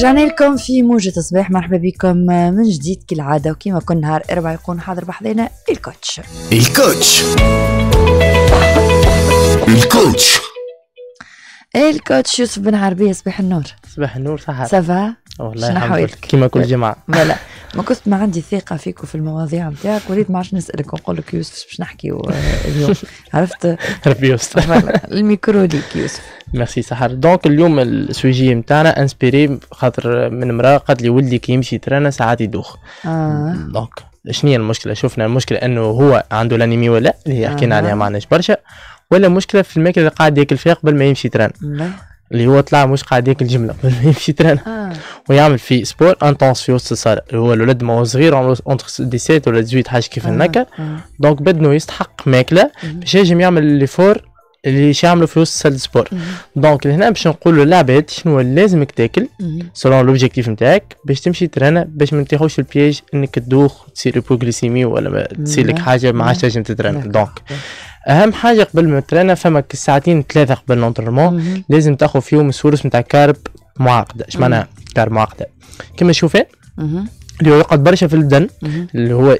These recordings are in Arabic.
رجعنا لكم في موجة الصباح. مرحبا بكم من جديد كالعادة، وكما كل نهار أربعة يكون حاضر بحضينا الكوتش. الكوتش يوسف بن عربية. صباح النور. صباح النور. صحة سافا والله الحمد لله كما كل جمعة. لا ما كنت ما عندي ثقة فيك وفي المواضيع نتاعك، وليت ما عادش نسألك ونقول لك يوسف باش نحكي اليوم. عرفت ربي يستر. الميكرو ليك يوسف. ميرسي سحر. دونك اليوم السوجي نتاعنا انسبيري خاطر من امرأة قالت لي ولدي كي يمشي ترانا ساعات يدوخ. دونك شنو هي المشكلة؟ شفنا المشكلة انه هو عنده الانيمي ولا اللي هي حكينا عليها معناش برشا، ولا مشكلة في الماكلة اللي قاعد ياكل فيها قبل ما يمشي تران، اللي هو طلع مش قاعد ياكل جملة قبل ما يمشي تران ويعمل في سبور انتونس في وسط الصالة. هو الولد ما هو صغير عمره اونتر 17 ولا 18 حاجة كيف هناكا. دونك بدنه يستحق ماكلة باش ينجم يعمل ليفور اللي يعملوا في وسط سال سبور. دونك هنا باش نقولوا للعباد شنو لازمك تاكل سولون لوبجيكتيف نتاعك باش تمشي ترانا، باش ما تاخذش البياج انك تدوخ تصير هيبوغليسيمي ولا تصير لك حاجه ما عادش تنجم تترانا. دونك اهم حاجه قبل ما ترانا فما ساعتين ثلاثه قبل لونترمون لازم تاخذ فيهم السورس نتاع كارب معقده. اش معناها كارب معقده؟ كما تشوفين اللي هو يقعد برشا في البدن، اللي هو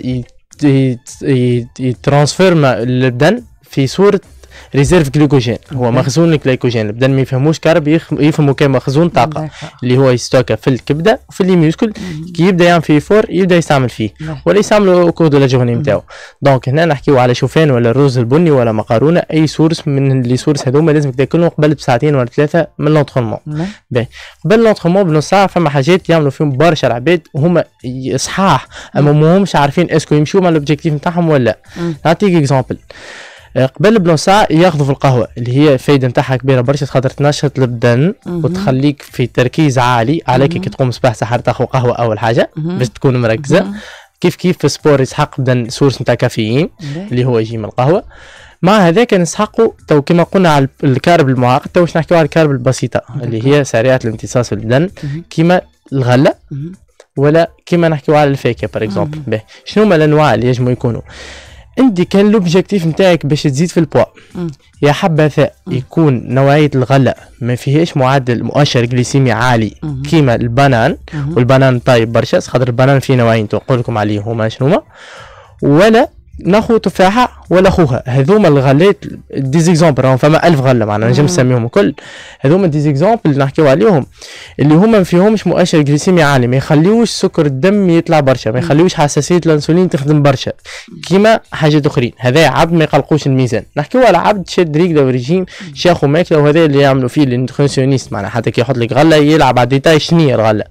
يترانسفيرما البدن في صوره ريزيرف جلوكوجين. هو مخزون الجلوكوجين. البدن ما يفهموش كارب، يفهموا كمخزون طاقه اللي هو يستوكا في الكبده وفي الميوسكل. كي يبدا يعمل فيه فور يبدا يستعمل فيه ولا يستعملوا كود لا جورني نتاعو. دونك هنا نحكيو على شوفان ولا الرز البني ولا مقارونه، اي سورس من لي سورس هذوما لازم تاكلهم قبل بساعتين ولا ثلاثه من لونترمون. قبل لونترمون بنص ساعه فما حاجات يعملوا فيهم برشا العباد وهما صحاح اما ما همش عارفين اسكو يمشوا مع الاوبجيكتيف نتاعهم ولا. نعطيك اكزامبل. قبل بنص ساعة ياخذوا في القهوة اللي هي فايدة نتاعها كبيرة برشا خاطر تنشط البدن وتخليك في تركيز عالي. عليك كي تقوم صباح سحر تاخذ قهوة أول حاجة باش تكون مركزة. كيف في سبور يسحق بدن سورس نتاع كافيين اللي هو يجي من القهوة. مع هذاك نسحقوا تو كما قلنا على الكارب المعقد، تو باش نحكيو على الكارب البسيطة اللي هي سريعة الامتصاص في البدن كيما الغلة ولا كيما نحكيو على الفاكهة بار اكزومبل. شنو هما الأنواع اللي يجموا يكونوا؟ انت كان لوبجيكتيف نتاعك باش تزيد في البوا يا حبذا يكون نوعيه الغله ما فيهاش معدل مؤشر جليسيمي عالي كيما البنان. والبنان طيب برشا خاطر البنان فيه نوعين نقول لكم عليهم هما شنوما، ولا ناخذ تفاحه ولا خوها. هذوما الغلات ديزيكزامبل راهم فما 1000 غله معنا نجم نسميهم الكل. هذوما ديزيكزامبل اللي نحكيو عليهم اللي هما ما فيهمش مؤشر جليسيمي عالي، ما يخليوش سكر الدم يطلع برشا، ما يخليوش حساسيه الانسولين تخدم برشا كيما حاجات اخرين. هذا عبد ما يقلقوش الميزان. نحكيو على عبد شاد ريقله وريجيم شاخو ماكله، وهذا اللي يعملوا فيه النيوتريسيونيست معنا حتى كي يحط لك غله يلعب على ديتاي شنية الغله.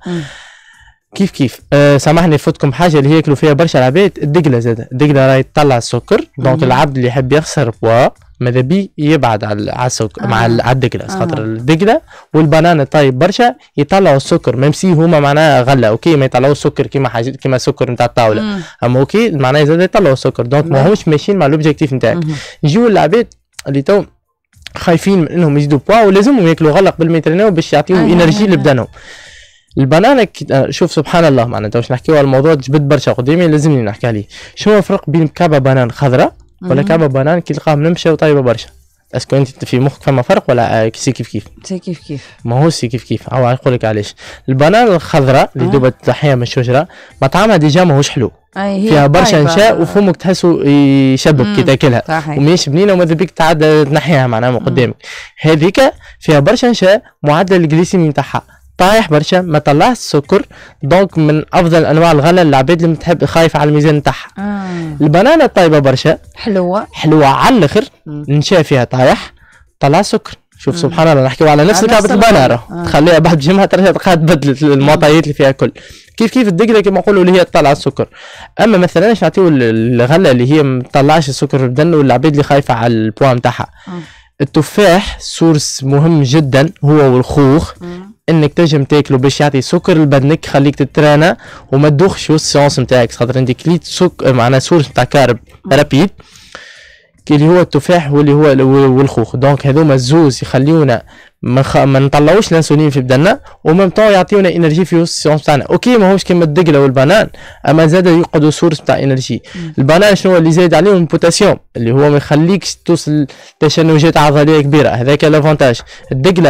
كيف سامحني نفوتكم حاجه اللي ياكلوا فيها برشا العباد، الدقله زاده. الدقله راهي تطلع السكر. دونك العبد اللي يحب يخسر بوا ماذا بي يبعد على السكر مع الدقله خاطر الدقله والبنانه طيب برشا يطلعوا السكر ميمسي هما معناها غله. اوكي ما يطلعوا السكر كيما حاجه كيما السكر نتاع الطاوله، اما اوكي معناها زاد يطلعوا السكر. دونك ما همش ماشيين مع الاوبجيكتيف نتاعك. يجيو العباد اللي تو خايفين من انهم يزيدوا بوا ولازمهم ياكلوا غله قبل ما يترينوا باش يعطيهم انرجي لبدنهم. البنانه شوف سبحان الله معنا باش نحكيو على الموضوع جبد برشا قدامي لازمني نحكي عليه. شنو الفرق بين كعبه بنان خضراء ولا كعبه بنان كي تلقاها منمشه وطيبه برشا؟ اسكو انت في مخك فما فرق ولا سي كيف؟ سي كيف ما هو سي كيف. او نقول لك علاش. البنان الخضراء اللي دوبا تحيها من الشجره مطعمها ديجا ماهوش حلو، فيها برشا نشاء وفمك تحسه يشبك كي تاكلها وماهيش بنينه وماذا بيك تعدى تنحيها معناها من قدامك. هذيك فيها برشا نشاء معدل الجليسيمي نتاعها طايح برشا ما طلعش السكر. دونك من افضل انواع الغله العباد اللي تحب خايفه على الميزان نتاعها. البنانه طيبه برشا حلوه على الاخر نشا فيها طايح طلع سكر. شوف سبحان الله نحكيو على نفس كعبه البنانه تخليها بعد جمعه ترجع تلقاها تبدلت المعطيات اللي فيها كل كيف الدقله كما نقولوا اللي هي تطلع السكر. اما مثلا نعطيو الغله اللي هي ما تطلعش السكر في الدم والعباد اللي خايفه على البوا نتاعها. التفاح سورس مهم جدا هو والخوخ انك تنجم تاكله باش يعطي سكر لبدنك يخليك تترانا وما تدوخش وسط السيونس نتاعك خاطر انت كليت سكر معنا سورس نتاع كارب رابيد اللي هو التفاح واللي هو والخوخ. دونك هذوما الزوز يخليونا ما نطلعوش الانسولين في بدننا ومام طون يعطيونا انرجي في وسط السيونس تاعنا. اوكي ماهوش كيما الدقله والبنان اما زاد يقعدوا سورس نتاع انرجي. البنان شنو اللي زايد عليهم البوتاسيوم اللي هو ما يخليكش توصل تشنجات عضليه كبيره، هذاك الافونتاج. الدقله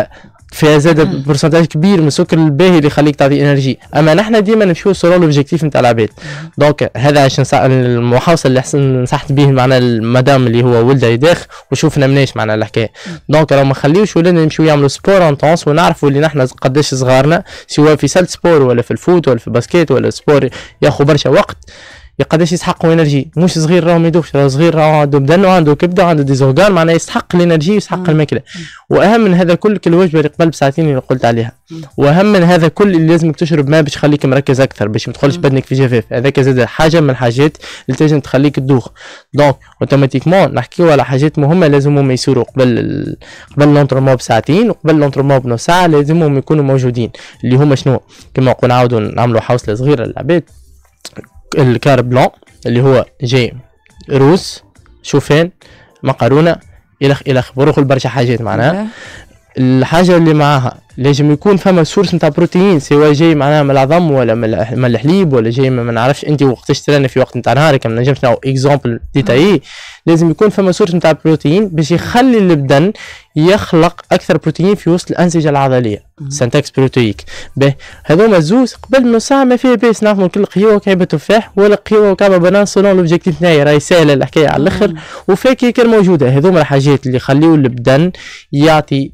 فيها زاد برسنتاج كبير من السكر الباهي اللي يخليك تعطي انرجي. اما نحن ديما نمشيو سورو لوبجيكتيف نتاع العباد. دونك هذا عشان المحاوصه اللي نصحت به معنا المدام اللي هو ولده يداخ وشوفنا مناش معنا الحكايه. دونك لو ما نخليوش ولادنا يمشيو يعملوا سبور انتونس ونعرفوا اللي نحن قداش صغارنا سواء في سال سبور ولا في الفوت ولا في الباسكيت ولا سبور ياخذ برشا وقت قداش يسحقوا انرجي. مش صغير راهو ما يدوبش، راهو صغير راهو عنده بدن وعنده كبده وعنده ديزورغان معناها يستحق الانرجي ويستحق الماكله. واهم من هذا كل الوجبه اللي قبل بساعتين اللي قلت عليها. واهم من هذا كل اللي لازمك تشرب ماء باش يخليك مركز اكثر باش ما تدخلش بدنك في جفاف. هذاك زاد حاجه من الحاجات اللي تنجم تخليك تدوخ. دونك اوتوماتيكمون نحكيو على حاجات مهمه لازمهم يصيروا قبل لونترمون بساعتين وقبل لونترمون بنص ساعه لازمهم يكونوا موجودين. اللي هما شنو؟ كما نعاودوا نعملوا حوصله صغيره للعباد. الكار بلون اللي هو جاي روز شوفان مقارونه الخ بروخ برشا حاجات معناها. الحاجه اللي معاها لازم يكون فما سورس نتاع بروتين سواء جاي معناها من العظم ولا من الحليب ولا جاي ما نعرفش انت وقتاش ترانا في وقت نتاع نهارك ما نجمش نعطيو اكزامبل ديتايي. لازم يكون فما سورس نتاع بروتين باش يخلي البدن يخلق اكثر بروتين في وسط الانسجه العضليه سنتكس بروتيك. به هذوما زوز قبل من ساعه ما فيها باس نعملوا كل قهوه وكعبه تفاح ولا قهوه وكعبه بنان سولون لوبجيكتيف نتاعي راهي سهله الحكايه على الاخر وفاكهه موجوده. هذوما الحاجات اللي يخليوا البدن يعطي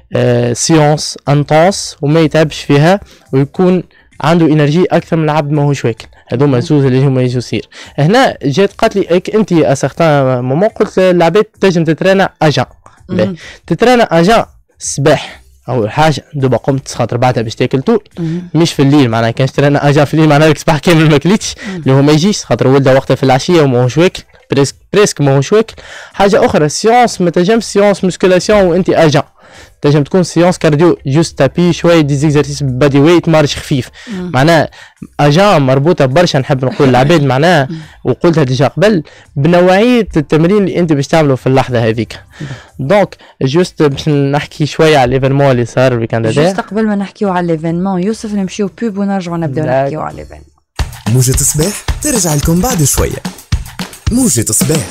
سيونس انتونس وما يتعبش فيها ويكون عنده انرجي اكثر من العبد ما هوش واكل. هذوما زوز اللي هما يجوا يصير. هنا جات قالت لي انت اسختان مومون قلت العباد تنجم تترانا اجا. تترانا اجا الصباح اول حاجه دوبا قمت خاطر بعدها باش تاكل طول مش في الليل معناها كانش ترانا اجا في الليل معناها الصباح كامل ما كليتش اللي هو ما يجيش خاطر ولده وقتها في العشيه وما هوش واكل بريسك ما هوش واكل. حاجه اخرى سيونس ما تنجمش سيونس مسكولاسيون وانت اجا تنجم تكون سيونس كارديو جوست تابي شويه ديزيكزارسيس بادي ويت مارش خفيف معناها اجا مربوطه برشا نحب نقول للعباد معناها وقلتها ديجا قبل بنوعيه التمرين اللي انت باش تعمله في اللحظه هذيك. دونك جوست باش نحكي شويه على الايفينمون اللي صار الويكاند هذا. جوست قبل ما نحكيو على الايفينمون يوسف نمشيو بوب ونرجعوا نبداو نحكيو على الايفينمون. موجة صباح ترجع لكم بعد شويه. موجة صباح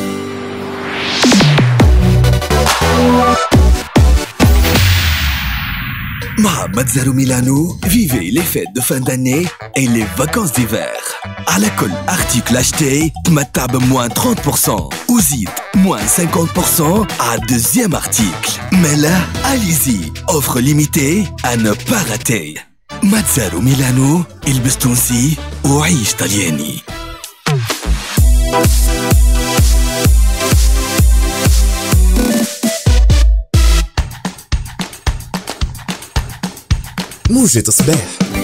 مع متزارو ميلانو. Vivez les fêtes de fin d'année et les vacances d'hiver. على كل article acheté تمتع بموان 30% وزيد moins 50% à deuxième article. Mais là, allez-y, offre limitée à ne pas rater. متزارو ميلانو البس تونسي وعيش طلياني. موجة صباح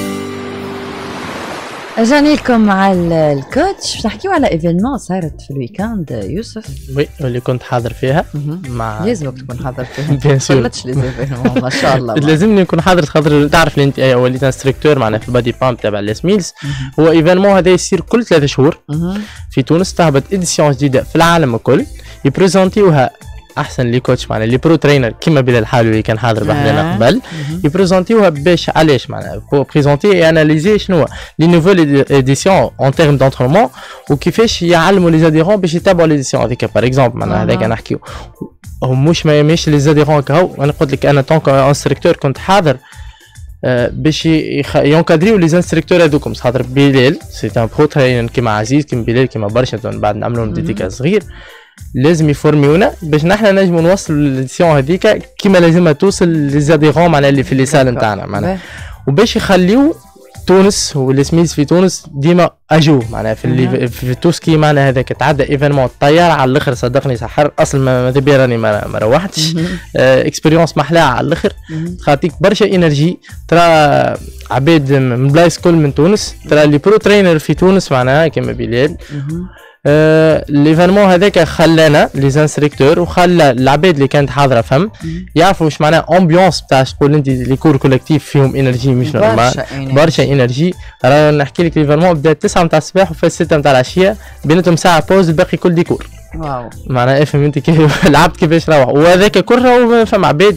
اجاني لكم مع الكوتش باش نحكيو على ايفينمون صارت في الويكاند يوسف. وي اللي كنت حاضر فيها مع لازمك تكون حاضر فيها. بيان سور قلتش لي ايفينمون ما شاء الله لازمني نكون حاضر خاطر تعرف اللي انت وليت انستركتور معنا في البادي بامب تبع ليس ميلز. هو ايفينمون هذا يصير كل 3 شهور في تونس. تهبط اديسيون جديده في العالم الكل يبريزونتيوها احسن لي كوتش معنا لي برو ترينر كيما بلال الحالوي اللي كان حاضر بحدنا قبل يبريزونتيوها باش علاش معنا بو بريزونتي اي اناليزي شنو لي نوفيل اديسيون اون تيرم دونترينمون وكيفاش يعلموا لي زاديرون باش يتابعوا ليديسيون هذيك باغ اكزومبل معنا هذاك نحكيو مش ماشي لي زاديرون كهو. انا قلت لك انا طونك انستركتور كنت حاضر باش ينكادريو لي انستركتور هذوكم خاطر بلال سي ان برو ترينر كيما عزيز كيما بلال كيما برشا بعد نعملوا لهم ديديكاس صغير لازم يفورميونا باش نحنا نجمو نوصلوا للديسيون هذيك كيما لازمها توصل للزاديرون معناها اللي في لي سال نتاعنا معناها وباش يخليو تونس والسميز في تونس ديما اجو معناها في توسكي معناها هذاك تعدى ايفينمون الطياره على الاخر صدقني سحر اصلا ماذا بيا راني ما روحتش اكسبيريونس محلاها على الاخر تعطيك برشا انرجي. ترى عباد من بلايص كل من تونس ترى اللي برو ترينر في تونس معناها كيما بلال ليفينمون هذاك خلانا لي انستركتور وخلى العباد اللي كانت حاضره فهم يعرفوا واش معناها امبيونس تاع تقول انت لي كور كولكتيف فيهم انرجي مش نورمال برشا انرجي. رانا نحكي لك ليفينمون بدا 9 نتاع الصباح وفات 6 نتاع العشيه بيناتهم ساعه بوز الباقي كل ديكور. واو معناها افهم انت كيف العبد كيفاش روح وهذاك كله فما عباد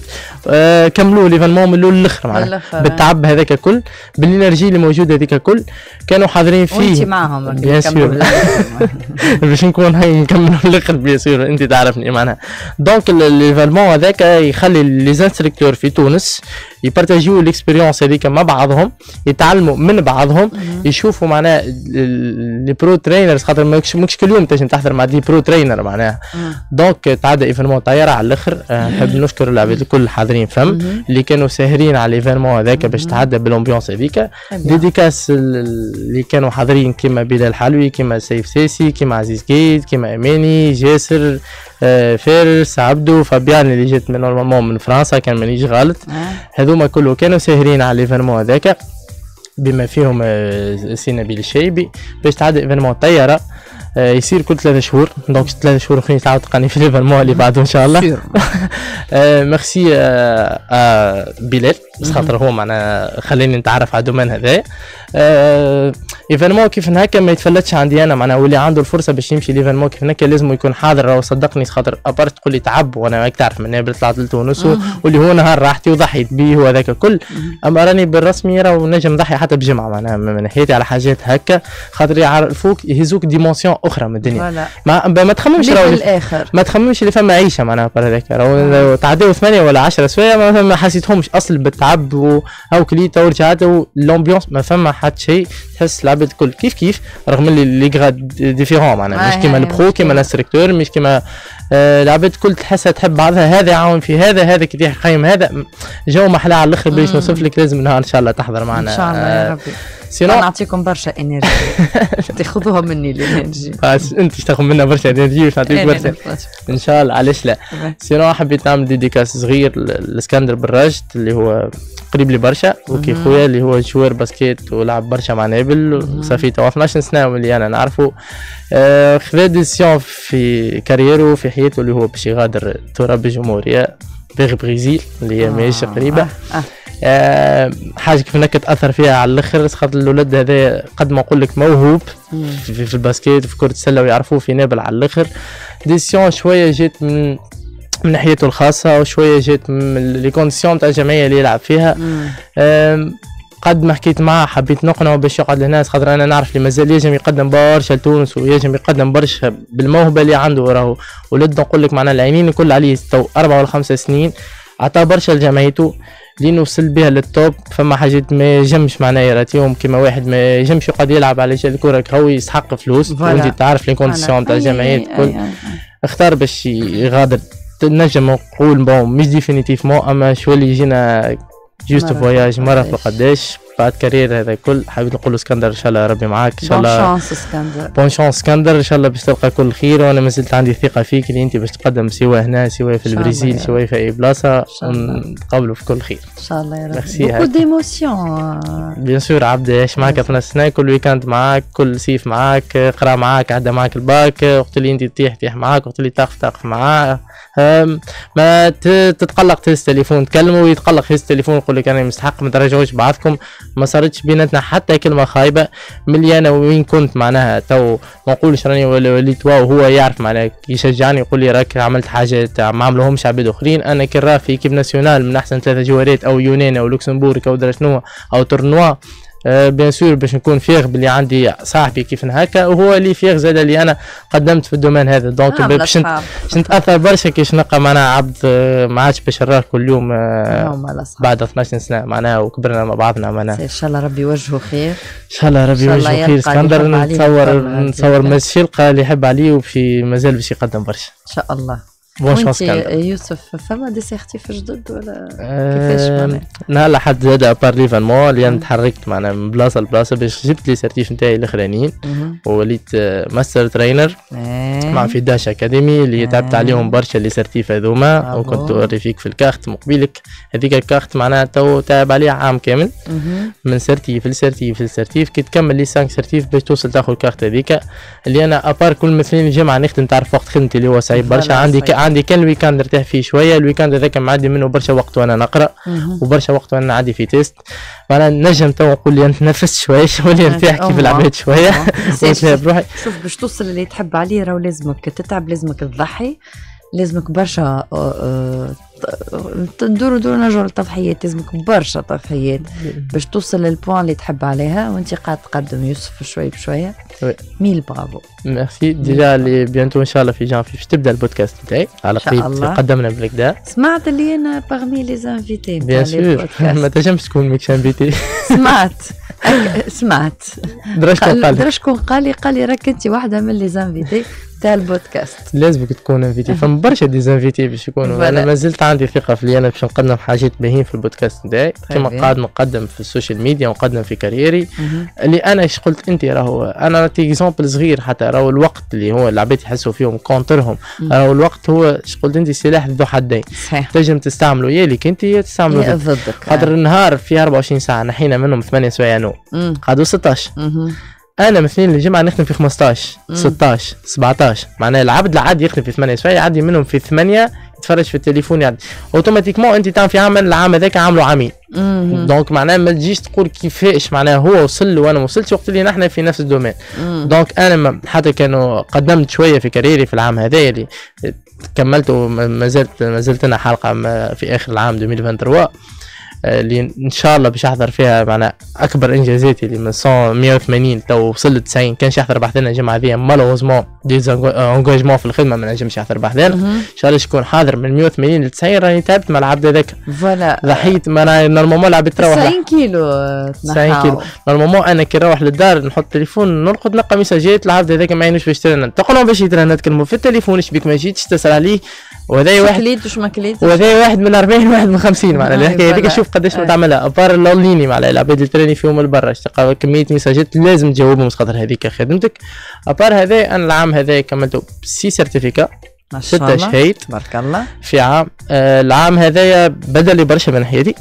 كملوا ليفينمون من الاول للاخر معناها بالتعب هذاك الكل بالانرجي اللي موجوده هذيك الكل كانوا حاضرين فيه وانت معهم بيان سور باش نكون هاي نكملوا للاخر بيان سور انت تعرفني معناها دونك ليفينمون هذاك يخلي لي انستركتور في تونس يبارتاجيو الاكسبيريونس هذيك مع بعضهم يتعلموا من بعضهم يشوفوا معناها لي برو ترينرز خاطر ماكش كل يوم تنجم تحضر مع دي برو ترينر معناها دونك تعدى ايفينمون طياره على الاخر نحب نشكر العباد الكل الحاضرين فهم اللي كانوا ساهرين على الايفينمون هذاك باش تعدى بالامبيونس هذيك ديديكاس اللي كانوا حاضرين كيما بلال الحلوي كيما سيف سيسي كيما عزيز قيد كيما اماني جاسر فارس عبدو فابيان اللي جات من نورمالمون من فرنسا كان مانيش غلط هذوما كله كانوا ساهرين على الايفينمون هذاك بما فيهم سي نبيل الشايبي باش تعدي ايفينمون طياره يصير كل 3 شهور دونك 3 شهور اخرين تعاود تلقاني في ليفينمون اللي بعده ان شاء الله ميرسي بلال بس خاطر هو معنا خليني نتعرف على الدومين هذا ايفينمون كيف هكا ما يتفلتش عندي انا معناها واللي عنده الفرصه باش يمشي ليفينمون كيف هكا لازم يكون حاضر وصدقني خاطر ابارت تقول لي تعب وانا راك تعرف من قبل طلعت لتونس واللي هو نهار راحتي وضحيت بيه وهذاك الكل اما راني بالرسمي راه نجم نضحي حتى بجمعه معناها من ناحيتي على حاجات هكا خاطر يعرفوك يهزوك ديمونسيون اخرى من الدنيا ما تخممش ما تخممش اللي فما عيشه معناها هذاك راه تعداو 8 ولا 10 سوايع ما حسيتهمش اصل بالتعب او كليت او رجعت لومبيونس ما فما حتى شيء تحس العباد الكل كيف رغم اللي لي غراد ديفيرون معناها مش كيما البرو كيما الانستركتور مش كيما العباد الكل تحسها تحب بعضها هذا عاون في هذا كي يقيم هذا جو محلى على الاخر باش نوصف لك لازم نهار ان شاء الله تحضر معنا ان شاء الله يا ربي سينو نعطيكم برشا انرجي تاخذوها مني الانرجي انت تاخذ منا برشا انرجي باش نعطيك برشا ان شاء الله علاش لا سينو حبيت نعمل ديديكاس صغير لاسكندر بالراجد اللي هو قريب لي برشا وكي خويا اللي هو جوار باسكيت ولعب برشا مع نابل وصافي توا 12 سنه واللي انا نعرفه خذا ديسيون في كاريره في حياته اللي هو باش يغادر تراب الجمهوريه بيغ بريزيل اللي هي ماهيش قريبه حاجه كيف انك تاثر فيها على الاخر خاطر الاولاد هذا قد ما نقول لك موهوب في الباسكيت وفي كره السله ويعرفوه في نابل على الاخر ديسيون شويه جات من ناحيته الخاصه وشويه جات من لي كونديسيون تاع الجمعيه اللي يلعب فيها قد ما حكيت معاه حبيت نقنعه باش يقعد للناس خاطر انا نعرف لي مازال يجم يقدم برشا لتونس ويجم يقدم برشا بالموهبه اللي عنده راهو ولد نقول لك معنا العينين الكل عليه تو 4 ولا 5 سنين عطى برشا لجمعيته لين وصل بها للتوب فما حاجات ما يجمش معناها يراتيهم كيما واحد ما يجمش يقعد يلعب على جال الكره هو يسحق فلوس وانت تعرف لي كونديسيون تاع الجمعيات الكل اختار باش يغادر نجم نقول بون مش ديفينيتيفمون اما شو اللي يجينا جوست فواياج مره فقداش بعد كارير هذا كل حابب نقول اسكندر ان شاء الله ربي معاك ان شاء الله بون شانس اسكندر بون شانس اسكندر ان شاء الله باش تلقى كل خير وانا ما زلت عندي ثقه فيك اللي انت باش تقدم سواء هنا سواء في البرازيل سواء في اي بلاصه ونتقابلوا في كل خير ان شاء الله يا ربي بوكو ديموسيون بيان سور عبد ايش معاك في السنه كل ويكاند معاك كل صيف معاك قرا معاك عدى معاك الباك وقت اللي انت تطيح معاك وقت اللي تقف معاه ما تتقلق تهز التليفون تكلمه ويتقلق يهز التليفون يقول لك انا مستحق ما ترجعوش بعضكم ما صارتش بيناتنا حتى كلمه خايبه ملي انا وين كنت معناها تو ما نقولش راني وليت واو وهو يعرف معناها يشجعني يقول لي راك عملت حاجات ما عملوهمش عباد اخرين انا كي راه في كيب ناسيونال من احسن 3 جوارات او يونان او لوكسمبورغ او درا شنو او تورنوا بيان سور باش نكون فيغ بلي عندي صاحبي كيف هكا وهو اللي فيغ زاد اللي انا قدمت في الدومين هذا دونك باش نتاثر برشا كيش نلقى معناها عبد ما عادش باش نراه كل يوم بعد 12 سنه معناها وكبرنا مع بعضنا معناها ان شاء الله ربي يوجهه خير ان شاء الله ربي يوجهه خير اسكندر نتصور ماشي يلقى اللي يحب عليه وفي مازال باش يقدم برشا ان شاء الله وانت يوسف فما ديسيرتيف جدد ولا كيفاش معناها؟ لا لحد زاد ابار ليفينمون اللي انا تحركت معناها من بلاصه لبلاصه باش جبت لي سيرتيف نتاعي الاخرانيين وليت ماستر ترينر مع في داش اكاديمي اللي تعبت عليهم برشا لي سيرتيف هذوما وكنت اوري فيك في الكارت مقبلك هذيك الكارت معناها تو تعب عليها عام كامل من سيرتيف لسيرتيف كي تكمل لي 5 سيرتيف باش توصل تاخذ الكارت هذيك اللي انا ابار كل مثلين الجمعه نخدم تعرف وقت خدمتي اللي هو صعيب برشا عندي كان الويكاند نرتاح فيه شويه الويكاند هذاك معدي منه برشا وقت وانا نقرا وبرشا وقت وانا نعدي في تيست معناها نجم تو نقول لي نتنفس شويه شويه نرتاح كيف العباد شويه بروحي شوف باش توصل اللي تحب عليه راهو لازمك تتعب لازمك تضحي لازمك برشا ندوروا نرجعوا للتضحيات، لازمك برشا تضحيات باش توصل للبوان اللي تحب عليها، وانت قاعد تقدم يوسف شوي بشويه. ميل برافو. ميرسي. ديجا اللي بيانتو ان شاء الله في جانفي باش تبدا البودكاست نتاعي على قريب قدمنا بالكدا. سمعت اللي انا باغمي لي زانفيتي بيان سور ما تنجمش تكون ميكش انفيتي. سمعت درشكون قال لي راك انت واحده من لي زانفيتي تاع البودكاست، لازمك تكون انفيتي. فما برشا دي زانفيتي باش يكونوا. انا مازلت عندي ثقه في اللي انا باش نقدم حاجات باهين في البودكاست نتاعي كما قاعد نقدم في السوشيال ميديا ونقدم في كاريري. اللي انا ايش قلت انت راهو انا نعطي اكزامبل صغير حتى راهو الوقت اللي هو العباد يحسوا فيهم كونترهم، راهو الوقت هو ايش قلت انت سلاح ذو حدين. تنجم تستعمله يا ليك انت يا تستعمله ضدك. خاطر النهار في 24 ساعه نحينا منهم 8 سوايع نوم قعدوا 16. انا مثلا الجمعه نخدم في 15 16 17. معناها العبد العادي يخدم في 8 سوايع يعدي منهم في 8 يتفرج في التليفون يعدي اوتوماتيكمون. انت تعرف في العام هذاك عامله عامين. دونك معناها ما تجيش تقول كيفاش معناها هو وصل وانا ما وصلتش وقت اللي نحن في نفس الدومين. دونك انا حتى كانوا قدمت شويه في كاريري في العام هذا اللي كملت وما زلت انا حلقه في اخر العام 2023 اللي ان شاء الله باش احضر فيها معنا اكبر انجازاتي اللي من 180 تو وصلت 90. كانش يحضر بحثنا الجمعه هذه مالوزمون ديزانجاجمون في الخدمه ما نجمش يحضر بحثنا. ان شاء الله شكون حاضر من 180 ل 90. راني تعبت مع العبد هذاك فوالا ضحيت. ما نورمالمون العبد تروح 90 كيلو 90 كيلو نورمالمون. انا كي نروح للدار نحط التليفون نرقد نلقى ميساجات العبد هذاك ما يعينوش باش يترنى. تقولوا باش يترنى تكلموا في التليفون ايش بيك ما جيتش تسال عليه وهذا واحد كليت وش ما كليت وهذا واحد من 40 واحد من 50. معناها الحكايه هذيك شوف قداش ما تعملها ابار اللوليني معناها العباد اللي تراني فيهم البرا تلقى كميه ميساجات لازم تجاوبهم خاطر هذيك خدمتك. ابار هذا انا العام هذا كملته 6 سيرتيفيكا 6 شهيد تبارك الله في عام. العام هذايا بدل لي برشا من حياتي.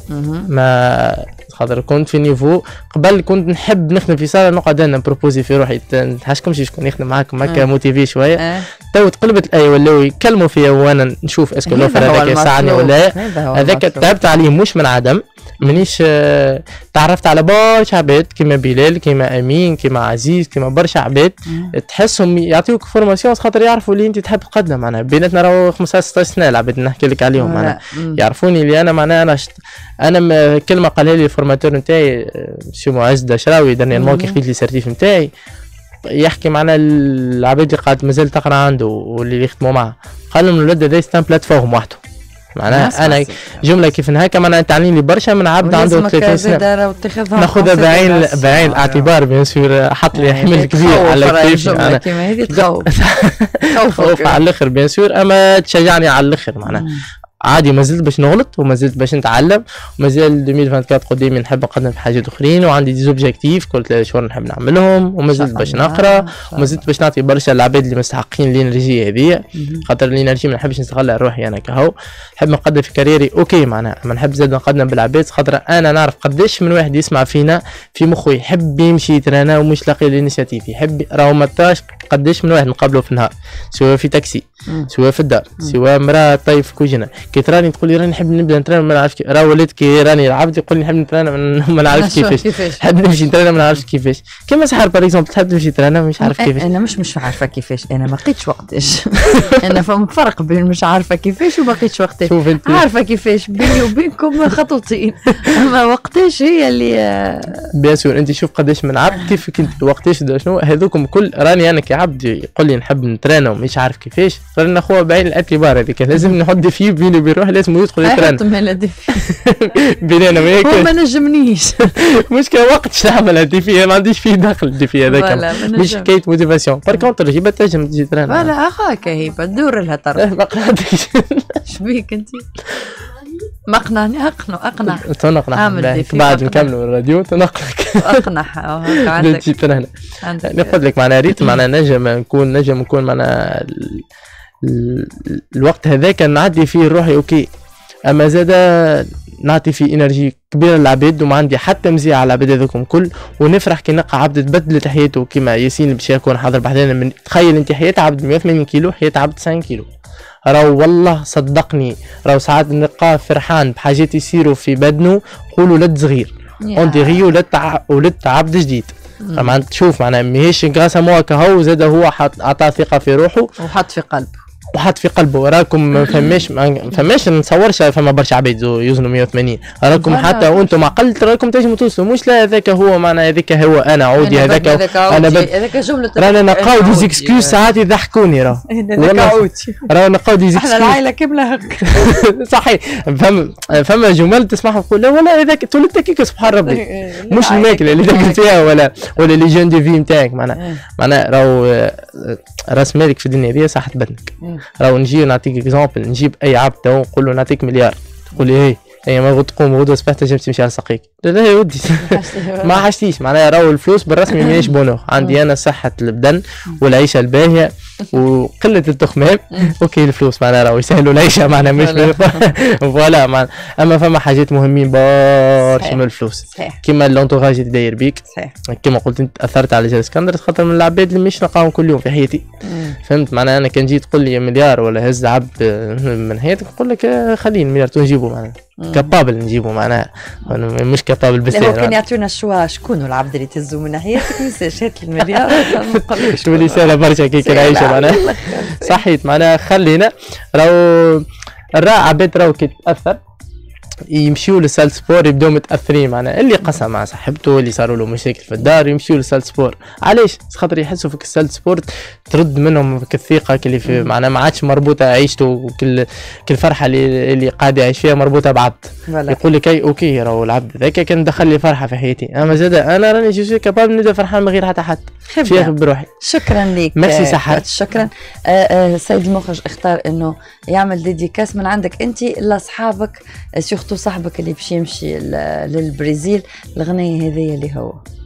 ما خاطر كنت في نيفو قبل كنت نحب نخدم في صاله نقعد انا بروبوزي في روحي نحشكمش شكون يخدم معاكم هكا موتيفي شويه. تو تقلبت الايه ولاو يكلموا فيا وانا نشوف اسكو لو هذاك يساعدني ولا هذاك تعبت عليه مش من عدم. منيش تعرفت على برشا عباد كيما بلال كيما امين كيما عزيز كيما برشا عباد تحسهم يعطيوك فورماسيون خاطر يعرفوا اللي انت تحب تقدم. معناها بيناتنا راهو 15 16 سنه العباد نحكي لك عليهم. معناها يعرفوني اللي انا معناها انا كلمه قالها لي الفورماتور نتاعي سي معز دشراوي دانييرمون كي خديت لي سيرتيف نتاعي يحكي معنا العباد اللي قاعد مازال تقرا عنده واللي يخدموا معاه قال لهم الولد هذا ستان بلاتفورم وحده. معناها انا جمله كيف هكا معناها تعليم لي برشا من عبد عنده 30 سنه ناخذها بعين الاعتبار بيان سور. حط لي حمل كبير على كيفي انا كيما هذه تخوف على الاخر بيان سور اما تشجعني على الاخر. معناها عادي ما زلت باش نغلط وما زلت باش نتعلم وما زال 2024 قدامي نحب نقدم في حاجات اخرين وعندي دي زوبجيكتيف كل 3 شهور نحب نعملهم وما زلت باش نقرا وما زلت باش نعطي برشا العباد اللي مستحقين الانرجي هذه خاطر الانرجي ما نحبش نستغلها روحي انا كهو نحب نقدم في كاريري اوكي. معناها ما نحب زاد نقدم بالعباد خاطر انا نعرف قداش من واحد يسمع فينا في مخه يحب يمشي يترانا ومش لاقي الانيشيتيف يحب راهو مطاش قداش من واحد نقابله في النهار سواء في تاكسي سواء في الدار سواء مراه طيب في كوجينه كي تراني تقول لي راني نحب نبدا نتران ما نعرفش راه وليت كي راني العبد يقول لي نحب نتران ما نعرفش كيفاش نحب نمشي نتران ما نعرفش كيفاش كيما سحر باغ اكزومبل تحب تمشي تران مش عارف كيفاش. انا مش عارفه كيفاش انا ما لقيتش وقتاش. انا فهم فرق بين مش عارفه كيفاش وما لقيتش وقتاش. عارفه كيفاش بيني وبينكم خطوتين اما وقتاش هي اللي بيان سور. انت شوف قداش من عبد كيفك انت وقتاش شنو هذوكم كل راني انا كعبد يقول لي نحب نتران ومش عارف كيفاش راني اخويا بعين الاعتبار هذيك لازم نحط فيه بيني وبين روحي لازم يدخل يتران بيني انا وياك هو ما نجمنيش مشكله وقت نعمل هذه فيه ما عنديش فيه دخل فيه هذاك مش حكايه موتيفاسيون بار كونتر جيبها تنجم تجي تران ولا اخاك هيبه تدور لها طرف ما قنعتكش. شبيك انت ما اقنعني اقنع تنقنع بعد نكملوا الراديو تنقلك اقنع عندك هنا نقول لك معناها ريت معناها نجم نكون معناها الوقت هذاك نعدي فيه روحي اوكي اما زاد نعطي فيه انرجي كبيره للعباد وما عندي حتى مزية على العباد هذوكم كل ونفرح كي نلقى عبد تبدلت حياته كيما ياسين باش يكون حاضر بحذانا من تخيل انت حياة عبد 180 كيلو حياة عبد 90 كيلو راهو والله صدقني راهو ساعات نلقاه فرحان بحاجات يصيروا في بدنه قولوا ولد صغير اون ديغي ولد عبد جديد. معناتها تشوف معناها ماهيش غاسا موا كهو زاد هو عطى ثقه في روحه وحط في قلبه وحط في قلبه راكم ما فماش نتصورش فما برشا عباد يوزنوا 180 راكم حتى وانتم عقلت راكم تنجموا توصلوا مش لا هذاك هو معناها هذاك هو انا عودي هذاك انا هذاك جمله رانا نلقاو دي زيكسكيوز ساعات يضحكوني رانا نلقاو دي زيكسكيوز احنا العائله كامله هكا صحيح فما جمل تسمعهم تقول لا ولا هذاك تولدت كيك سبحان ربي مش الماكله اللي تاكل فيها ولا لي جون دو في نتاعك معناها راهو راس مالك في الدنيا هذه صحة بدنك راهو نجي نعطيك اكزامبل نجيب اي عبد تو نقول له نعطيك مليار تقول لي هي ما تقوم غدوه صباح تنجم تمشي على ساقيك لا يا ودي ما حشتيش معناها راهو الفلوس بالرسمي ماهيش بونو عندي انا صحه البدن والعيشه الباهيه وقله التخمام اوكي الفلوس معناها راهو يسهلوا العيشه معناها مش فوالا معناها اما فما حاجات مهمين برشا من الفلوس كيما الانتوراج اللي داير بيك كيما قلت انت اثرت على جال اسكندر خاطر من العباد اللي مش نلقاهم كل يوم في حياتي فهمت معناها انا كان جيت تقول لي مليار ولا هز عبد من حياتك نقول لك خليني مليار نجيبه معناها كابابل نجيبه معناها مش كابابل بس هو كان يعطينا شكون العبد اللي تهزو من ناحيتك ميساج هات المليار شو اللي سهله برشا كيك العيشه معناها صحيت معناها خلينا راهو عباد راهو كي تاثر يمشيوا للسال سبور يبداو متاثرين معناها اللي قسم مع صاحبته اللي صاروا له مشاكل في الدار يمشيوا للسال سبور علاش خاطر يحسوا فيك السال سبور ترد منهم الثقه اللي في معناها ما عادش مربوطه عيشته وكل فرحه اللي قاعد يعيش فيها مربوطه بعبد يقول لك اوكي راهو العبد ذاك كان دخل لي فرحه في حياتي اما زاد انا راني جو كابابل نبدا فرحان من غير حتى فيها بروحي شكرا لك ميرسي سحر شكرا سيد المخرج اختار انه يعمل ديديكاس من عندك انت لاصحابك سورتو صاحبك اللي باش يمشي للبرازيل الغنية هذه اللي هو